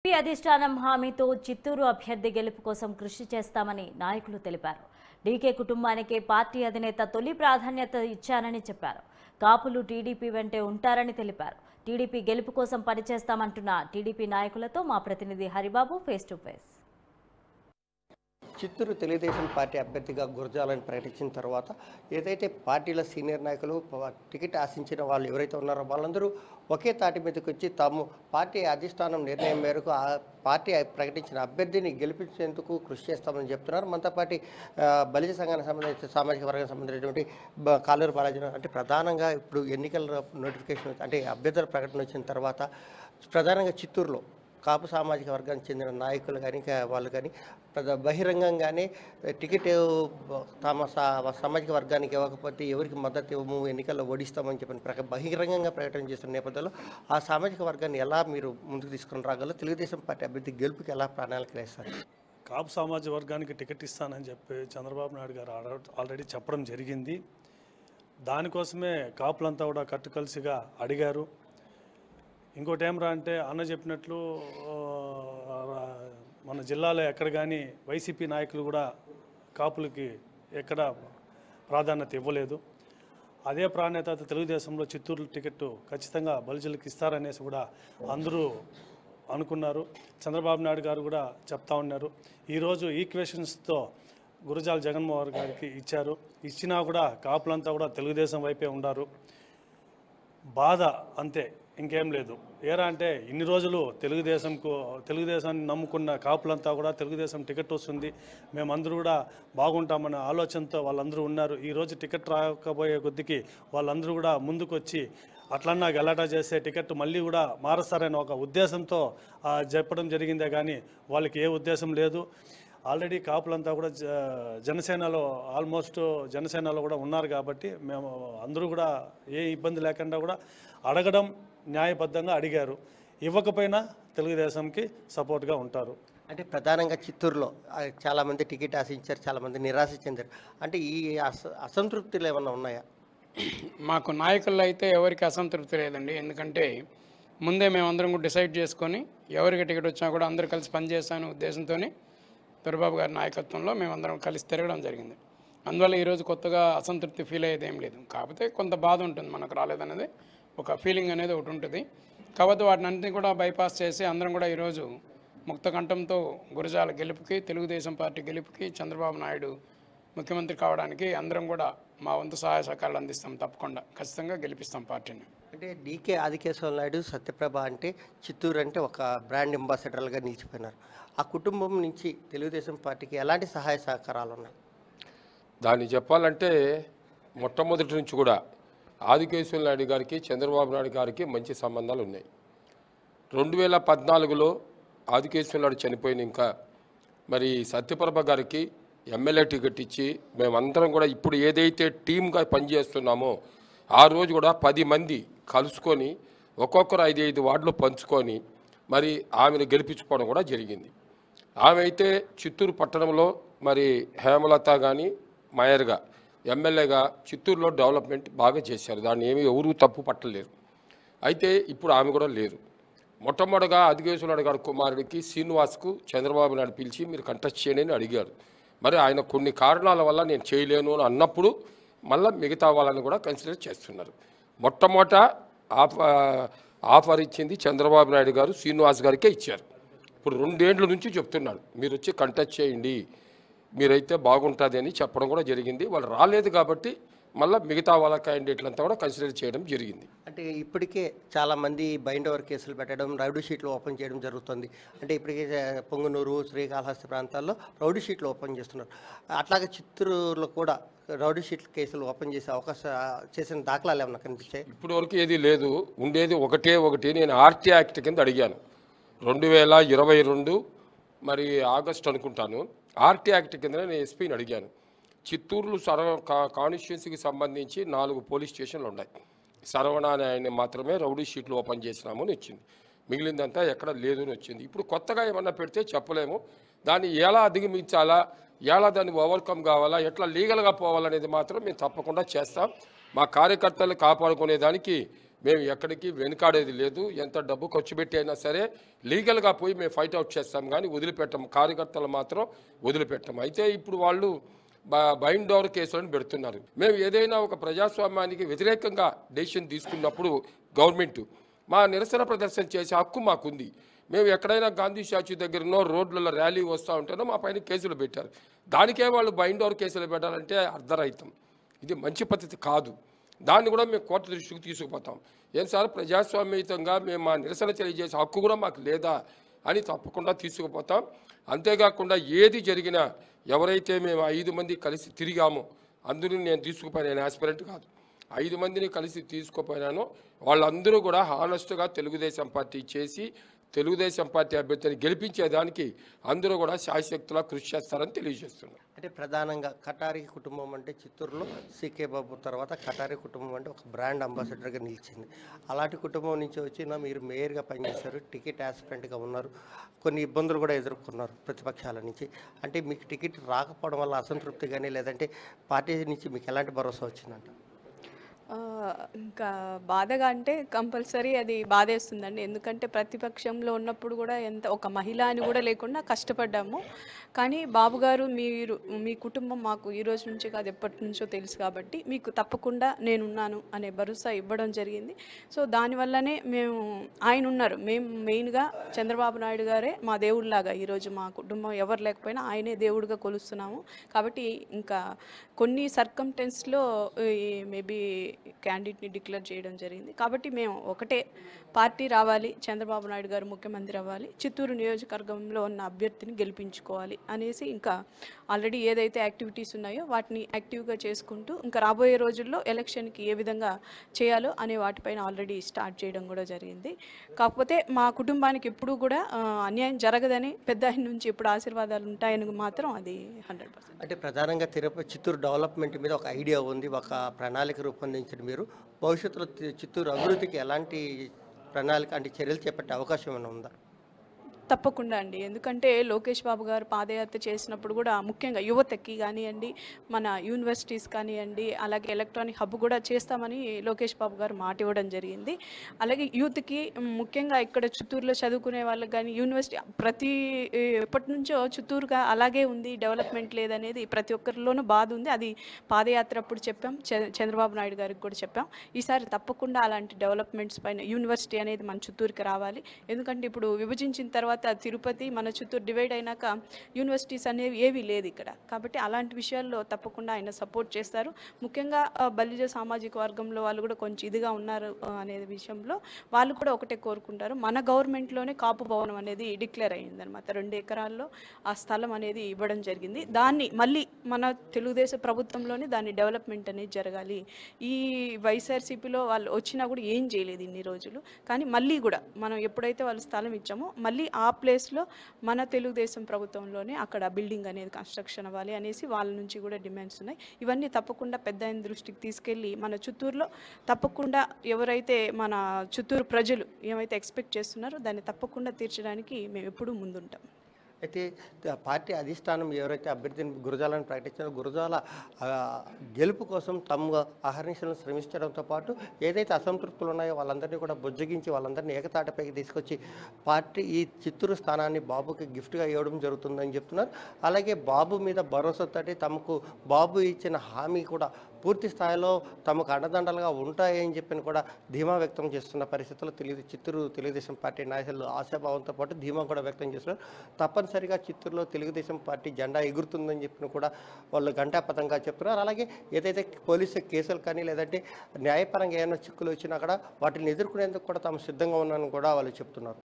TDP అధిష్టానం హామీతో చిత్తూరు అభ్యర్థి గెలుపు కోసం కృషి చేస్తామని నాయకులు తెలిపారు. డీకే కుటుంబానికి పార్టీ అధినేత తొలి ప్రాధాన్యత ఇచ్చారని చెప్పారు. కాపులు టీడీపీ వెంటే ఉంటారని తెలిపారు. టీడీపీ గెలుపు కోసం పనిచేస్తామంటున్న టీడీపీ నాయకులతో మా ప్రతినిధి Haribabu face to face. Chittoor Telugu Desam party అభ్యర్థిగా గురజాలని ప్రకటించిన తర్వాత ఏదైతే పార్టీల సీనియర్ నాయకులు టికెట్ ఆశించిన వాళ్ళు ఎవరైతే ఉన్నారో వాళ్ళందరూ ఒకే తాటి మీదకి వచ్చి తాము పార్టీ అధిష్టానం నిర్ణయం మేరకు ఆ పార్టీ ప్రకటించిన అభ్యర్థిని గెలిపించేందుకు కృషి చేస్తామని చెప్తున్నారు. మనతో పాటు బలిజ సంఘానికి సంబంధించిన సామాజిక వర్గానికి సంబంధించినటువంటి కాలూరు బాలాజీ అంటే ప్రధానంగా ఇప్పుడు ఎన్నికల నోటిఫికేషన్ అంటే అభ్యర్థుల ప్రకటన వచ్చిన తర్వాత ప్రధానంగా చిత్తూరులో కాపు సామాజిక వర్గానికి చెందిన నాయకులు కానీ వాళ్ళు కానీ బహిరంగంగానే టికెట్ తమ సామాజిక వర్గానికి ఇవ్వకపోతే ఎవరికి మద్దతు ఇవ్వము ఎన్నికల్లో ఓడిస్తామని చెప్పిన బహిరంగంగా ప్రకటన చేస్తున్న నేపథ్యంలో ఆ సామాజిక వర్గాన్ని ఎలా మీరు ముందుకు తీసుకుని రాగలరు? తెలుగుదేశం పార్టీ అభ్యర్థి గెలుపుకి ఎలా ప్రణాళిక వేస్తారు? కాపు సామాజిక వర్గానికి టికెట్ ఇస్తానని చెప్పి చంద్రబాబు నాయుడు గారు ఆల్రెడీ చెప్పడం జరిగింది. దానికోసమే కాపులంతా కూడా కట్టుకలిసిగా అడిగారు. ఇంకోటి ఏమరా అంటే అన్న చెప్పినట్లు మన జిల్లాలో ఎక్కడ కానీ వైసీపీ నాయకులు కూడా కాపులకి ఎక్కడ ప్రాధాన్యత ఇవ్వలేదు. అదే ప్రాధాన్యత తెలుగుదేశంలో చిత్తూరు టికెట్ ఖచ్చితంగా బలిజలకు ఇస్తారనేసి కూడా అందరూ అనుకున్నారు. చంద్రబాబు నాయుడు గారు కూడా చెప్తా ఉన్నారు. ఈరోజు ఈక్వేషన్స్తో గురజాల జగన్మోహన్ గారికి ఇచ్చారు. ఇచ్చినా కూడా కాపులంతా కూడా తెలుగుదేశం వైపే ఉన్నారు. బాధ అంతే, ఇంకేం లేదు. ఏరా అంటే ఇన్ని రోజులు తెలుగుదేశాన్ని నమ్ముకున్న కాపులంతా కూడా తెలుగుదేశం టికెట్ వస్తుంది, మేమందరూ కూడా బాగుంటామన్న ఆలోచనతో వాళ్ళందరూ ఉన్నారు. ఈరోజు టికెట్ రాకపోయే కొద్దికి వాళ్ళందరూ కూడా ముందుకు వచ్చి అట్లన్నా గలాటా చేసే టికెట్ మళ్ళీ కూడా మారుస్తారని ఒక ఉద్దేశంతో చెప్పడం జరిగిందే కానీ వాళ్ళకి ఏ ఉద్దేశం లేదు. ఆల్రెడీ కాపులంతా కూడా జనసేనలో కూడా ఉన్నారు కాబట్టి మేము అందరూ కూడా ఏ ఇబ్బంది లేకుండా కూడా అడగడం న్యాయబద్ధంగా అడిగారు. ఇవ్వకపోయినా తెలుగుదేశంకి సపోర్ట్గా ఉంటారు. అంటే ప్రధానంగా చిత్తూరులో చాలామంది టికెట్ ఆశించారు, చాలామంది నిరాశ చెందారు. అంటే ఈ అసంతృప్తులు ఏమన్నా ఉన్నాయా? మాకు నాయకుల్లో అయితే ఎవరికి అసంతృప్తి లేదండి. ఎందుకంటే ముందే మేమందరం కూడా డిసైడ్ చేసుకొని ఎవరికి టికెట్ వచ్చినా కూడా అందరూ కలిసి పనిచేస్తానే ఉద్దేశంతో దొరబాబు గారి నాయకత్వంలో మేమందరం కలిసి తిరగడం జరిగింది. అందువల్ల ఈరోజు కొత్తగా అసంతృప్తి ఫీల్ అయ్యేది ఏం లేదు. కాకపోతే కొంత బాధ ఉంటుంది, మనకు రాలేదనేది ఒక ఫీలింగ్ అనేది ఒకటి ఉంటుంది. కాకపోతే వాటిని అన్నింటినీ కూడా బైపాస్ చేసి అందరం కూడా ఈరోజు ముక్తకంఠంతో గురజాల గెలుపుకి, తెలుగుదేశం పార్టీ గెలుపుకి, చంద్రబాబు నాయుడు ముఖ్యమంత్రి కావడానికి అందరం కూడా మా వంతు సహాయ సహకారాలు అందిస్తాం. తప్పకుండా ఖచ్చితంగా గెలిపిస్తాం పార్టీని. అంటే డీకే ఆదికేశవ నాయుడు, సత్యప్రభ అంటే చిత్తూరు అంటే ఒక బ్రాండ్ అంబాసిడర్లుగా నిలిచిపోయినారు. ఆ కుటుంబం నుంచి తెలుగుదేశం పార్టీకి ఎలాంటి సహాయ సహకారాలు ఉన్నాయి? దాన్ని చెప్పాలంటే మొట్టమొదటి నుంచి కూడా ఆదికేశవ నాయుడు గారికి, చంద్రబాబు నాయుడు గారికి మంచి సంబంధాలు ఉన్నాయి. 2014లో ఆదికేశవ నాయుడు చనిపోయిన ఇంకా మరి సత్యప్రభ గారికి ఎమ్మెల్యే టికెట్ ఇచ్చి మేమందరం కూడా ఇప్పుడు ఏదైతే టీమ్గా పనిచేస్తున్నామో ఆ రోజు కూడా 10 మంది కలుసుకొని ఒక్కొక్కరు 5 వార్డులు పంచుకొని మరి ఆమెను గెలిపించుకోవడం కూడా జరిగింది. ఆమె అయితే చిత్తూరు పట్టణంలో మరి హేమలత కానీ మాయర్గా ఎమ్మెల్యేగా చిత్తూరులో డెవలప్మెంట్ బాగా చేశారు. దాన్ని ఏమీ ఎవరూ తప్పు పట్టలేరు. అయితే ఇప్పుడు ఆమె కూడా లేరు. మొట్టమొదటిగా ఆదికేశవ నాయుడు గారి కుమారుడికి శ్రీనివాస్కు చంద్రబాబు నాయుడు పిలిచి మీరు కంటెస్ట్ చేయండి అని అడిగారు. మరి ఆయన కొన్ని కారణాల వల్ల నేను చేయలేను అని అన్నప్పుడు మళ్ళీ మిగతా వాళ్ళని కూడా కన్సిడర్ చేస్తున్నారు. మొట్టమొదట ఆఫర్ ఇచ్చింది చంద్రబాబు నాయుడు గారు శ్రీనివాస్ గారికే ఇచ్చారు. ఇప్పుడు 2 ఏళ్ల నుంచి చెప్తున్నాడు మీరు వచ్చి కంటెస్ట్ చేయండి, మీరైతే బాగుంటుంది అని చెప్పడం కూడా జరిగింది. వాళ్ళు రాలేదు కాబట్టి మళ్ళీ మిగతా వాళ్ళ క్యాండిడేట్లంతా కూడా కన్సిడర్ చేయడం జరిగింది. అంటే ఇప్పటికే చాలామంది బైండ్ ఓవర్ కేసులు పెట్టడం, రౌడీ షీట్లు ఓపెన్ చేయడం జరుగుతుంది. అంటే ఇప్పటికే పొంగునూరు, శ్రీకాళహస్తి ప్రాంతాల్లో రౌడీ షీట్లు ఓపెన్ చేస్తున్నారు. అట్లాగే చిత్తూరులో కూడా రౌడీ షీట్ల కేసులు ఓపెన్ చేసే అవకాశం చేసిన దాఖలాలు ఏమన్నా కనిపించాయి? ఇప్పటి వరకు ఏది లేదు. ఉండేది ఒకటి నేను ఆర్టీ యాక్ట్ కింద అడిగాను 2022 మరి ఆగస్టు అనుకుంటాను. ఆర్టీ యాక్ట్ కింద నేను ఎస్పీని అడిగాను. చిత్తూరు కాన్స్టిట్యున్సీకి సంబంధించి 4 పోలీస్ స్టేషన్లు ఉన్నాయి. సరవణ అనే ఆయన మాత్రమే రౌడీ షీట్లు ఓపెన్ చేసినాము అని వచ్చింది. మిగిలిందంతా ఎక్కడ లేదు అని వచ్చింది. ఇప్పుడు కొత్తగా ఏమన్నా పెడితే చెప్పలేము. దాన్ని ఎలా అధిగమించాలా, ఎలా దాన్ని ఓవర్కమ్ కావాలా, ఎట్లా లీగల్గా పోవాలనేది మాత్రం మేము తప్పకుండా చేస్తాం. మా కార్యకర్తలు కాపాడుకునేదానికి మేము ఎక్కడికి వెనుకాడేది లేదు. ఎంత డబ్బు ఖర్చు పెట్టి అయినా సరే లీగల్గా పోయి మేము ఫైట్ అవుట్ చేస్తాం, కానీ వదిలిపెట్టాం. కార్యకర్తలు మాత్రం వదిలిపెట్టాం. అయితే ఇప్పుడు వాళ్ళు బైండ్ ఓవర్ కేసులను పెడుతున్నారు. మేము ఏదైనా ఒక ప్రజాస్వామ్యానికి వ్యతిరేకంగా డెసిషన్ తీసుకున్నప్పుడు గవర్నమెంట్ మా నిరసన ప్రదర్శన చేసే హక్కు మాకుంది. మేము ఎక్కడైనా గాంధీ స్టాచ్యూ దగ్గరనో రోడ్లలో ర్యాలీ వస్తూ ఉంటేనో మా పైన కేసులు పెట్టారు. దానికే వాళ్ళు బైండ్ ఓవర్ కేసులు పెట్టాలంటే అర్ధరహితం. ఇది మంచి పద్ధతి కాదు. దాన్ని కూడా మేము కోర్టు దృష్టికి తీసుకుపోతాం. ఏం సార్, ప్రజాస్వామ్యయుతంగా మేము మా నిరసన తెలియజేసే హక్కు కూడా మాకు లేదా అని తప్పకుండా తీసుకుపోతాం. అంతేకాకుండా ఏది జరిగినా ఎవరైతే మేము 5 మంది కలిసి తిరిగామో అందరినీ నేను తీసుకుపోయినా, నేను ఆస్పిరెంట్ కాదు, 5 మందిని కలిసి తీసుకుపోయినాను. వాళ్ళందరూ కూడా హానెస్ట్గా తెలుగుదేశం పార్టీ చేసి తెలుగుదేశం పార్టీ అభ్యర్థిని గెలిపించేదానికి అందరూ కూడా శాయశక్తులా కృషి చేస్తారని తెలియజేస్తున్నారు. అంటే ప్రధానంగా కటారి కుటుంబం అంటే చిత్తూరులో సీకే బాబు తర్వాత కటారి కుటుంబం అంటే ఒక బ్రాండ్ అంబాసిడర్గా నిలిచింది. అలాంటి కుటుంబం నుంచి వచ్చిన మీరు మేయర్గా పనిచేశారు, టికెట్ యాస్పిరెంట్గా ఉన్నారు, కొన్ని ఇబ్బందులు కూడా ఎదుర్కొన్నారు ప్రతిపక్షాల నుంచి. అంటే మీకు టికెట్ రాకపోవడం వల్ల అసంతృప్తి కానీ లేదంటే పార్టీ నుంచి మీకు ఎలాంటి భరోసా వచ్చిందంట? ఇంకా బాధగా అంటే కంపల్సరీ అది బాధేస్తుందండి. ఎందుకంటే ప్రతిపక్షంలో ఉన్నప్పుడు కూడా ఎంత ఒక మహిళ అని కూడా లేకుండా కష్టపడ్డాము. కానీ బాబు గారు మీ కుటుంబం మాకు ఈ రోజు నుంచి కాదు ఎప్పటి నుంచో తెలుసు కాబట్టి మీకు తప్పకుండా నేనున్నాను అనే భరోసా ఇవ్వడం జరిగింది. సో దానివల్లనే ఆయన ఉన్నారు. మేము మెయిన్గా చంద్రబాబు నాయుడు గారే మా దేవుడిలాగా ఈరోజు మా కుటుంబం ఎవరు లేకపోయినా ఆయనే దేవుడిగా కొలుస్తున్నాము. కాబట్టి ఇంకా కొన్ని సర్కమ్టెన్స్లో మేబీ క్యాండిడేట్ని డిక్లేర్ చేయడం జరిగింది. కాబట్టి మేము ఒకటే, పార్టీ రావాలి, చంద్రబాబు నాయుడు గారు ముఖ్యమంత్రి అవ్వాలి, చిత్తూరు నియోజకవర్గంలో ఉన్న అభ్యర్థిని గెలిపించుకోవాలి అనేసి ఇంకా ఆల్రెడీ ఏదైతే యాక్టివిటీస్ ఉన్నాయో వాటిని యాక్టివ్గా చేసుకుంటూ ఇంకా రాబోయే రోజుల్లో ఎలక్షన్కి ఏ విధంగా చేయాలో అనే వాటిపైన ఆల్రెడీ స్టార్ట్ చేయడం కూడా జరిగింది. కాకపోతే మా కుటుంబానికి ఎప్పుడూ కూడా అన్యాయం జరగదని పెద్ద ఆయన నుంచి ఎప్పుడు ఆశీర్వాదాలు ఉంటాయని మాత్రం అది 100%. అంటే ప్రధానంగా చిత్తూరు డెవలప్మెంట్ మీద ఒక ఐడియా ఉంది, ఒక ప్రణాళిక రూపొందించిన మీరు భవిష్యత్తులో చిత్తూరు అభివృద్ధికి ఎలాంటి ప్రణాళిక అంటే చర్యలు చేపట్టే అవకాశం ఏమైనా ఉందా? తప్పకుండా అండి. ఎందుకంటే లోకేష్ బాబు గారు పాదయాత్ర చేసినప్పుడు కూడా ముఖ్యంగా యువతకి కానివ్వండి, మన యూనివర్సిటీస్ కానివ్వండి, అలాగే ఎలక్ట్రానిక్ హబ్ కూడా చేస్తామని లోకేష్ బాబు గారు మాట ఇవ్వడం జరిగింది. అలాగే యూత్కి ముఖ్యంగా ఇక్కడ చిత్తూరులో చదువుకునే వాళ్ళకి కానీ యూనివర్సిటీ ఎప్పటి నుంచో చిత్తూరుగా అలాగే ఉంది, డెవలప్మెంట్ లేదనేది ప్రతి ఒక్కరిలోనూ బాధ ఉంది. అది పాదయాత్ర అప్పుడు చెప్పాం, చంద్రబాబు నాయుడు గారికి కూడా చెప్పాం. ఈసారి తప్పకుండా అలాంటి డెవలప్మెంట్స్ పైన యూనివర్సిటీ అనేది మన చిత్తూరుకి రావాలి. ఎందుకంటే ఇప్పుడు విభజించిన తర్వాత తిరుపతి మన చిత్తూరు డివైడ్ అయినాక యూనివర్సిటీస్ అనేవి ఏవి లేదు ఇక్కడ. కాబట్టి అలాంటి విషయాల్లో తప్పకుండా ఆయన సపోర్ట్ చేస్తారు. ముఖ్యంగా బలిజ సామాజిక వర్గంలో వాళ్ళు కూడా కొంచెం ఇదిగా ఉన్నారు అనే విషయంలో వాళ్ళు కూడా ఒకటే కోరుకుంటారు. మన గవర్నమెంట్లోనే కాపు భవనం అనేది డిక్లేర్ అయ్యిందనమాట. 2 ఎకరాల్లో ఆ స్థలం అనేది ఇవ్వడం జరిగింది. దాన్ని మళ్ళీ మన తెలుగుదేశం ప్రభుత్వంలోనే దాన్ని డెవలప్మెంట్ అనేది జరగాలి. ఈ వైఎస్ఆర్సీపీలో వాళ్ళు వచ్చినా కూడా ఏం చేయలేదు ఇన్ని రోజులు. కానీ మళ్ళీ కూడా మనం ఎప్పుడైతే వాళ్ళు స్థలం ఇచ్చామో మళ్ళీ ఆ ప్లేస్లో మన తెలుగుదేశం ప్రభుత్వంలోనే అక్కడ బిల్డింగ్ అనేది కన్స్ట్రక్షన్ అవ్వాలి అనేసి వాళ్ళ నుంచి కూడా డిమాండ్స్ ఉన్నాయి. ఇవన్నీ తప్పకుండా పెద్ద ఆయన దృష్టికి తీసుకెళ్ళి మన చిత్తూరులో తప్పకుండా ఎవరైతే మన చిత్తూరు ప్రజలు ఏమైతే ఎక్స్పెక్ట్ చేస్తున్నారో దాన్ని తప్పకుండా తీర్చడానికి మేము ఎప్పుడూ ముందుంటాం. అయితే పార్టీ అధిష్టానం ఎవరైతే అభ్యర్థిని గురజాలను ప్రకటించారో గురజాల గెలుపు కోసం తమ అహర్నిశలను శ్రమించడంతో పాటు ఏదైతే అసంతృప్తులు ఉన్నాయో వాళ్ళందరినీ కూడా బుజ్జగించి వాళ్ళందరినీ ఏకతాటపైకి తీసుకొచ్చి పార్టీ ఈ చిత్తూరు స్థానాన్ని బాబుకి గిఫ్ట్గా ఇవ్వడం జరుగుతుందని చెప్తున్నారు. అలాగే బాబు మీద భరోసాతోటి తమకు బాబు ఇచ్చిన హామీ కూడా పూర్తి స్థాయిలో తమకు అండదండలుగా ఉంటాయని చెప్పని కూడా ధీమా వ్యక్తం చేస్తున్న పరిస్థితుల్లో చిత్తూరు తెలుగుదేశం పార్టీ నాయకులు ఆశాభావంతో పాటు ధీమా కూడా వ్యక్తం చేస్తున్నారు. తప్పనిసరిగా చిత్తూరులో తెలుగుదేశం పార్టీ జెండా ఎగురుతుందని చెప్పిన కూడా వాళ్ళు ఘంటాపథంగా చెప్తున్నారు. అలాగే ఏదైతే పోలీసు కేసులు కానీ లేదంటే న్యాయపరంగా ఏమైనా చిక్కులు వచ్చినా కూడా వాటిని ఎదుర్కొనేందుకు కూడా తాము సిద్ధంగా ఉన్నారని కూడా వాళ్ళు చెప్తున్నారు.